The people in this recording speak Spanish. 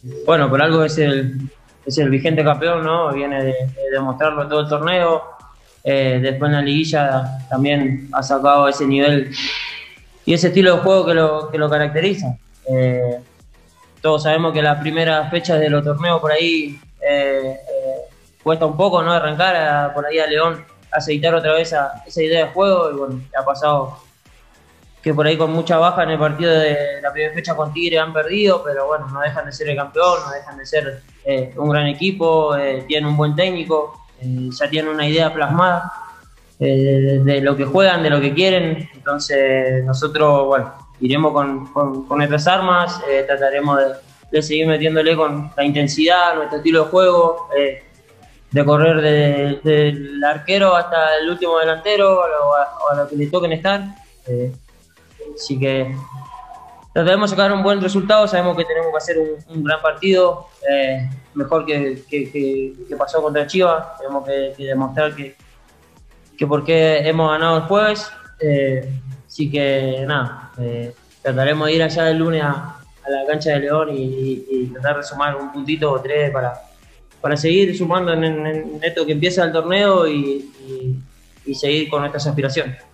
Bueno, por algo es el vigente campeón, ¿no? Viene de demostrarlo todo el torneo. Después en la liguilla también ha sacado ese nivel y ese estilo de juego que lo caracteriza. Todos sabemos que las primeras fechas de los torneos por ahí cuesta un poco, ¿no? Arrancar por ahí a León, aceitar otra vez esa idea de juego y bueno, ha pasado que por ahí con mucha baja en el partido de la primera fecha con Tigre han perdido, pero bueno, no dejan de ser el campeón, no dejan de ser un gran equipo, tienen un buen técnico, ya tienen una idea plasmada de lo que juegan, de lo que quieren, entonces nosotros, bueno, iremos con nuestras armas, trataremos de seguir metiéndole con la intensidad, nuestro estilo de juego, de correr del arquero hasta el último delantero o a lo que le toquen estar. Así que trataremos de sacar un buen resultado, sabemos que tenemos que hacer un gran partido, mejor que pasó contra Chivas, tenemos que demostrar que por qué hemos ganado el jueves, así que nada, trataremos de ir allá el lunes a la cancha de León y tratar de sumar un puntito o tres para seguir sumando en esto que empieza el torneo y seguir con nuestras aspiraciones.